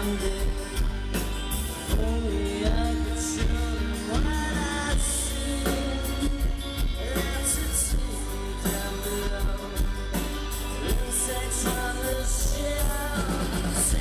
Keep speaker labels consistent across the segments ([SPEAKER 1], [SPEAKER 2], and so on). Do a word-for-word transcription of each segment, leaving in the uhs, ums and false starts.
[SPEAKER 1] someday. Only I could tell them what I see. That's a tear down below. Insects on the shelf.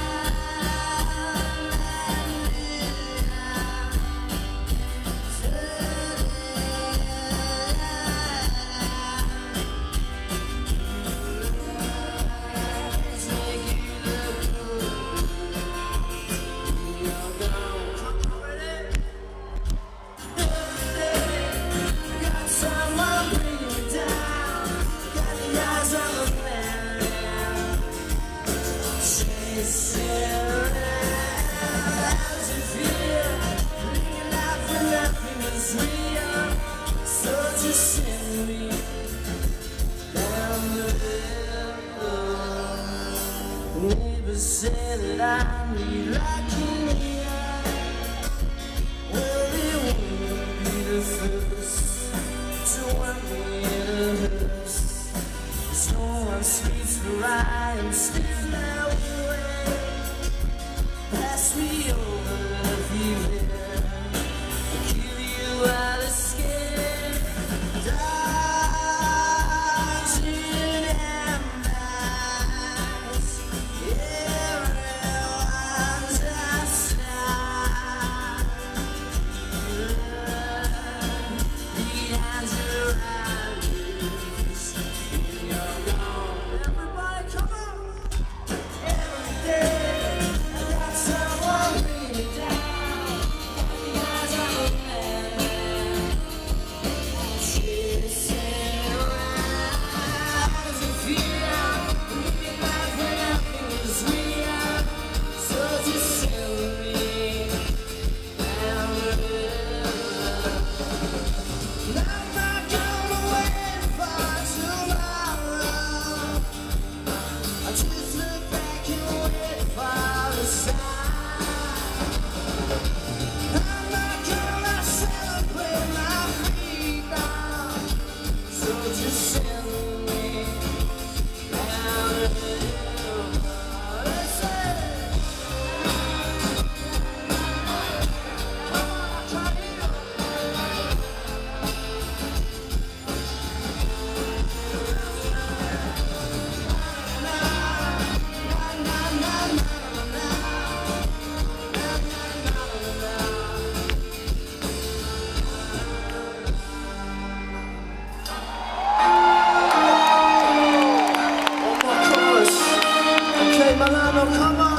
[SPEAKER 1] Send me down the river. Neighbors say that I'm lucky. Well, it won't be the first to want me in a hearse. There's no one speaks for I am still that way. Pass me over, love you there. I'll kill you out of skin. Come on.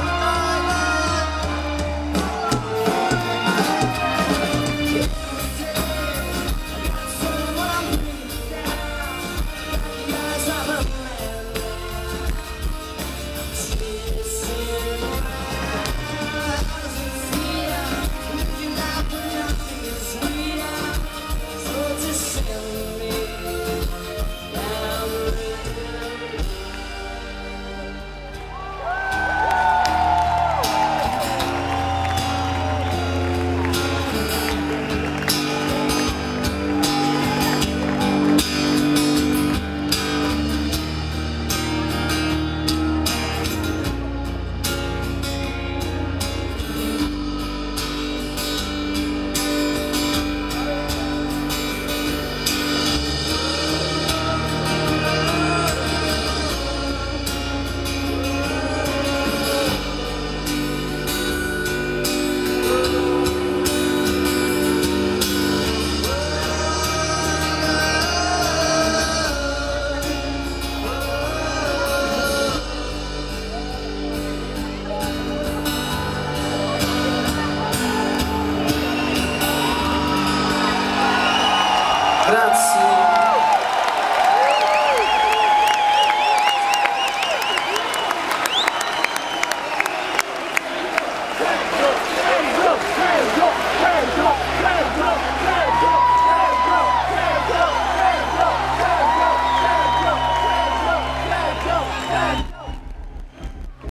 [SPEAKER 1] Grazie.